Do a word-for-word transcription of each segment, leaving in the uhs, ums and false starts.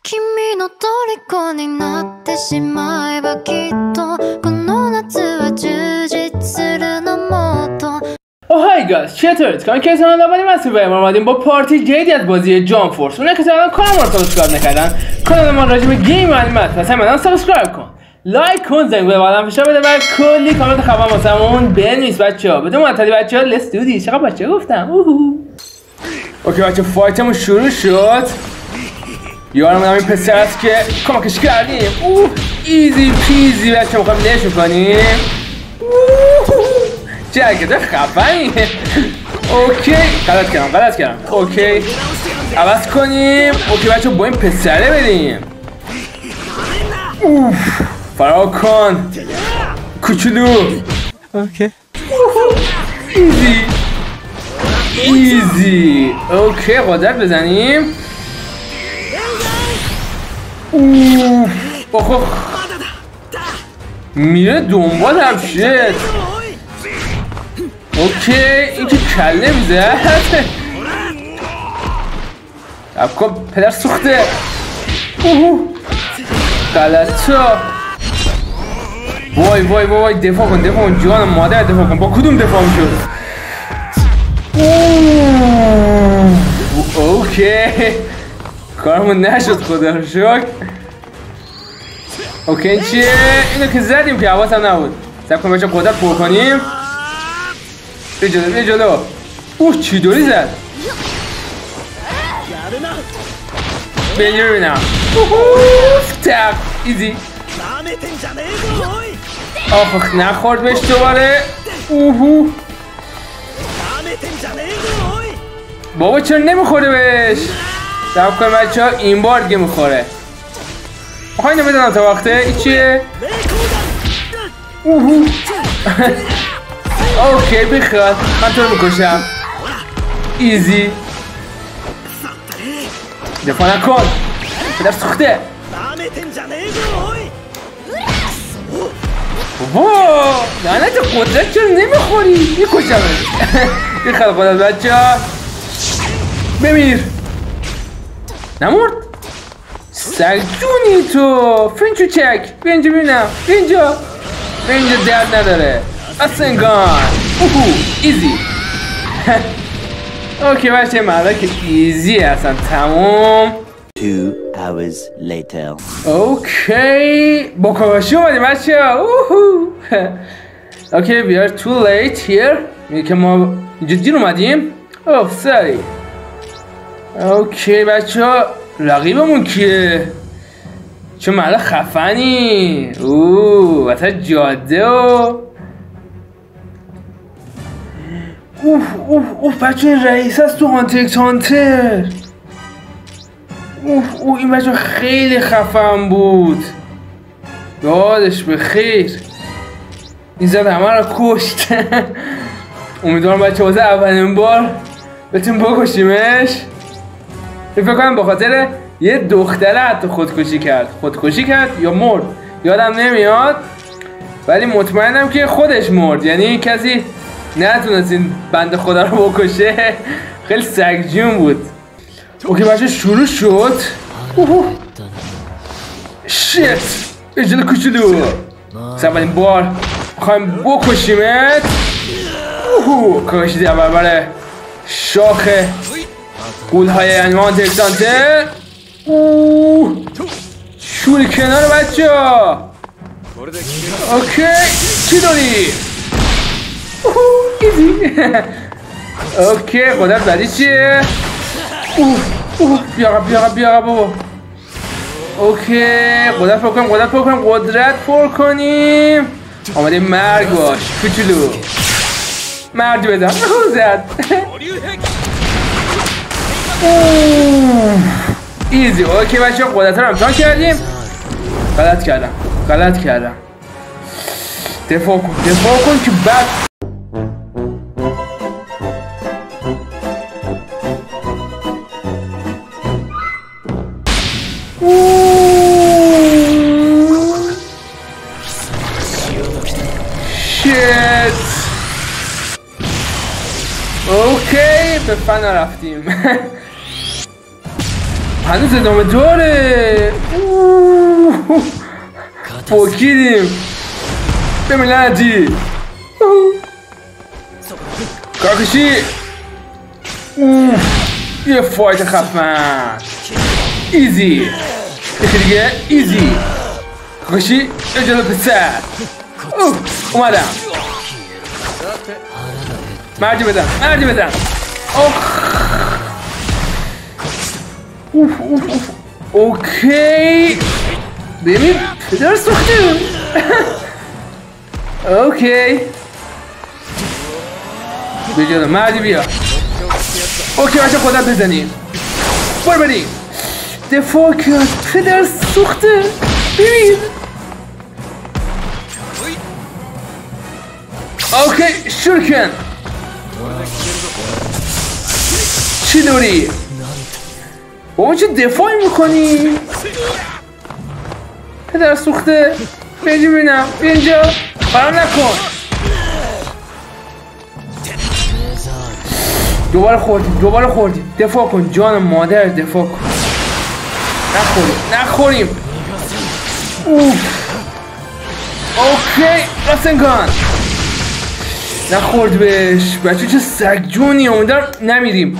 君の虜になってしまえばきっとこの夏は充実するのもっと Oh hi guys چطورید؟ کانال که اصلا اولین مسئله باید ما اومدیم با پارتی جدیدی از بازی جامپ فورس. اونه که تا کانال ما رو سابسکرایب نکردن کانال ما راجع به گیم معلومات پس همین سابسکرایب کن، لایک کن، زنگ به بالام فشار بده و کلی کامنت خبر واسمون بنویس بچه‌ها. بدون معطلی بچه‌ها لیتس دو دیس. چقدر بچه‌ها گفتم اوهو. اوکی بچه فایتمون شروع شد. یارمون همین پسر است که کمکش کردیم. اوه ایزی پیزی بچه‌ها می‌خوایم لش کنیم. چه حرکت خفنی. اوکی غلط کردم غلط کردم. اوکی عوض کنیم. اوکی بچه با این پسره بریم. اوف فرار کن کوچولو. اوکی ایزی ایزی. اوکی قدرت بزنیم. اوف اوه میره دنبال هم شد. اوکی این که کله میزد. اب کن پدر سوخته. اوه غلطا. وای وای وای دفاع کن دفاع کن جان مادر دفاع کن. با کدوم دفاع میشد؟ اوکی کارمون نشد خدا رو شکر. اوکی این چیه؟ اینو که زدیم که حواسم نبود. سب کن بچه قدرت پر کنیم. بیا جلو بیا جلو. اوه چی دوری زد؟ بیا اینجا ببینم. تق ایزی. آخ نخورد بهش دوباره. اوهو بابا چرا نمیخوره بهش؟ سب کن بچه ها این بار دیگه میخوره. آخه اینو بدنم تا وقته. این چیه؟ اوهو اوکی بخواد من تو رو میکشم. ایزی دفاع نکن پدر سوخته. بابا لعنت قدرت چرا نمیخوری؟ میکشمش. بخواد قدرت بچه ها بمیر. نمورد سگجونی تو فنچو چک. بیا اینجا ببینم بیا اینجا بیا اینجا درد نداره اسنگان. اوهو ایزی. اوکی بچه مالا که ایزی اصلا تموم. Two hours later. اوکی با کاواشی اومدیم بچه ها. اوهو اوکی we are too late here. میگه که ما اینجا دیر اومدیم. اوه سری. اوکی بچه ها رقیبمون کیه؟ چه مالا خفنی. اوه واسه جاده و اوف اوف اوف بچه این رئیس هست تو هانتر اکس هانتر. اوف اوه این بچه خیلی خفن بود. یادش بخیر. این زد همه را کشت. امیدوارم بچه واسه اولین بار بتون بکشیمش. فکر کنم به خاطر یه دختره حتی خودکشی کرد. خودکشی کرد یا مرد یادم نمیاد ولی مطمئنم که خودش مرد. یعنی کسی نتونست این بنده خدا رو بکشه. خیلی سگجون بود. اوکی بچه شروع شد. اوه شیت اجل کوچولو اولین بار میخوایم بکشیمت. اوه کاشی در برابر شاخ گولهای انوان تکسانته. اوه شوری کنار بچه ها. اوکی چی داری؟ اوه ایزی. اوکی قدرت بعدی چیه؟ اوه اوه بیا بیا بیا بابا. اوکی قدرت پر کنیم قدرت پر کنیم قدرت پر کنیم. آماده مرگ باش کوچولو. مردی بزن. اوه زد. اوه ایزی. اوکی بچه قدرت رو امتحان کردیم. غلط کردم غلط کردم. دفاع کن دفاع کن که بعد شیت. اوکی به فنا رفتیم. هنوز ادامه داره. فوکیدیم به ملتی. کاکشی یه فایت خفن. ایزی یکی دیگه. ایزی کاکشی اجازه پسر. اومدم. مردی بدم مردی بدم. اوف اوف اوف. اوکی ببین پدر سوخته. اوکی بجا مردی بیا. اوکی بچه خودت بزنیم. بار بریم. دفاع کرد پدر سوخته. ببین. اوکی شروع کن. چی داری؟ بابا چه دفاعی میکنی؟ پدر سوخته. بینجا بینم بینجا فرام نکن. دوباره خوردیم دوباره خوردیم. دفاع کن جان مادر دفاع کن. نخوریم نخوریم. اوف. اوکی راسنگان نخورد بهش. بچه چه سگ جونی. امیدوارم نمیریم.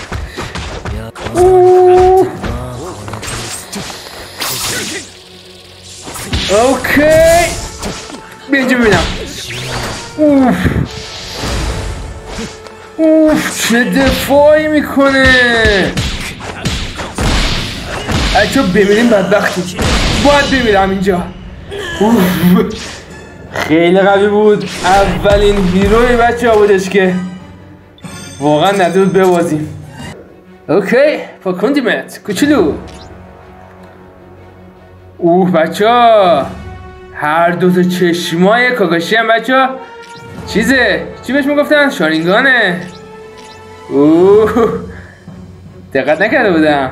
اوه. اوکی بینجا ببینم. اوف اوف چه دفاعی میکنه. اگه بمیریم بدبختی. باید بمیرم اینجا. اوف خیلی قوی بود. اولین هیروی بچه ها بودش که واقعا ندود ببازیم. اوکی فاکوندیمت کوچولو. اوه بچه ها هر دوتا چشمای کاکاشی هم بچه ها چیزه. چی بهش میگفتن؟ شارینگانه. اوه دقت نکرده بودم.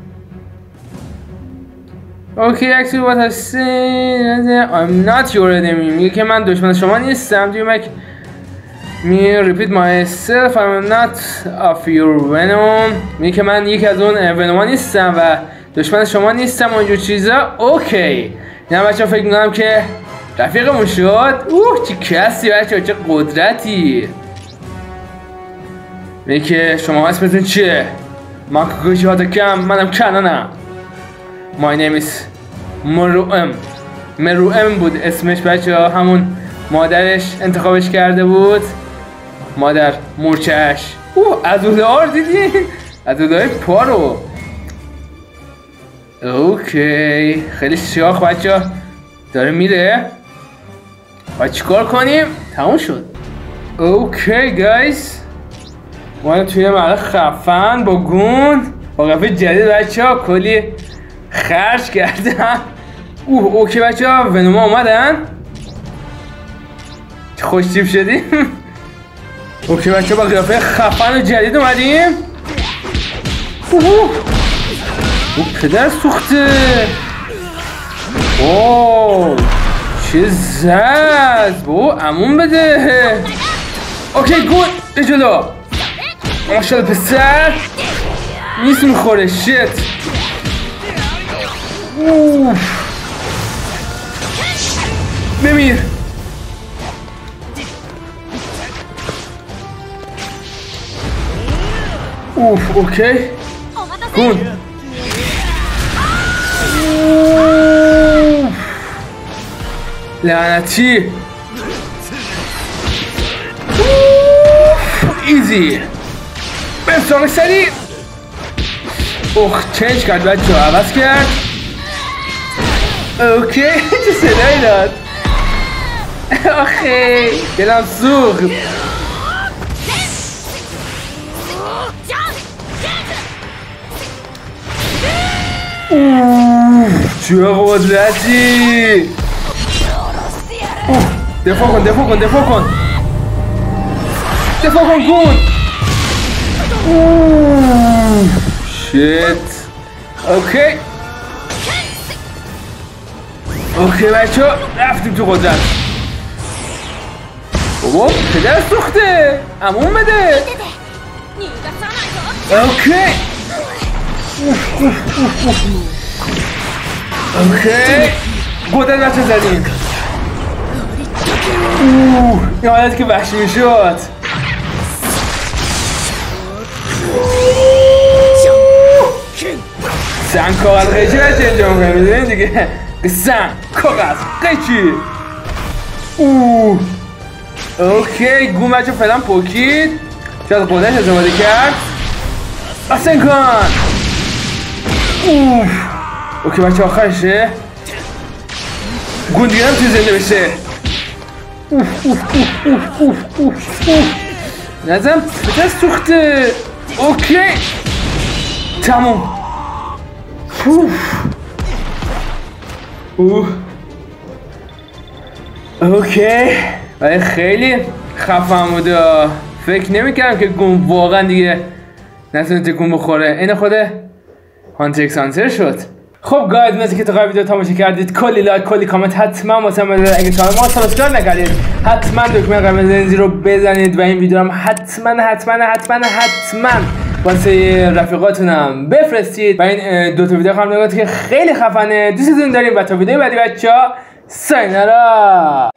اوکی اکسیو باید هستی. I'm not your enemy. میگه که من دشمن شما نیستم. Do you make me repeat myself. I'm not of your venom. میگه که من یک از اون ونوما نیستم و دشمن شما نیستم و اینجور چیزا. اوکی اینا بچه ها فکر میکنم که رفیقمون شد. اوه چه کسی بچه ها چه قدرتی. میگه که شما اسمتون چیه؟ من کاکاشی هاتاکم. منم کنانم. My name is مروئم. مروئم بود اسمش بچه ها. همون مادرش انتخابش کرده بود. مادر مورچهش. اوه عضله‌ها رو دیدین؟ عضله‌های پا رو. اوکی خیلی شاخ بچه ها. داره میره. باید چیکار کنیم؟ تموم شد. اوکی گایز ما توی محل خفن با گون با قفه جدید بچه ها کلی خرج کردم. اوه اوکی بچه ها ونوما اومدن. خوش تیپ شدیم. اوکی بچه ها با قیافه خفن و جدید اومدیم. اوه اوه پدر سوخته. اوه چه زد. بابا امون بده. اوکی گون به جلو. ماشالله پسر نیست میخوره. شت. اوه بمیر. اوف اوکی گون. لعنتی. ایزی بسرعه سریع. اوه چنج کرد بچه ها. عوض کرد. اوکی چه صدایی داد. آخه دلم سوخت. اوه چه قدرتی. اوه دفاع کن دفاع کن دفاع کن دفاع کن گون. اوه شت. اوکی اوکی بچه ها رفتیم تو قدرت. بابا پدر سوخته. امون بده. اوکی اوکی قدرت بچه زدیم. اوه این حالت که وحشی میشد. سن کاغذ قیچی بچه اینجا میکنه میدونیم دیگه. سن کاغذ قیچی. اوه اوکی گوم بچه فعلا پوکید. شاید قدرش استفاده کرد. آسن کن. اوه اوکی بچه آخرشه. گون دیگه هم توی زنده بشه. اوف اوف اوف اوف اوف اوف نظرم پدر سوخته. اوکی تموم. اوف اوه اوکی ولی خیلی خفن بوده. فکر نمی‌کردم که گون واقعا دیگه نتونه تکون بخوره. این خود هانتر ایکس هانتر شد. خب گاید مثل که تا قبل ویدیو تماشا کردید کلی لایک کلی کامنت حتما واسه من بذارید. اگه کانال ما سابسکرایب نکردید حتما دکمه قرمز رو بزنید و این ویدیو رو حتما حتما حتما حتما واسه رفیقاتونم بفرستید و این دو تا ویدیو خواهم نگاه که خیلی خفنه. دوستتون داریم و تا ویدیو بعدی بچه‌ها ساینارا.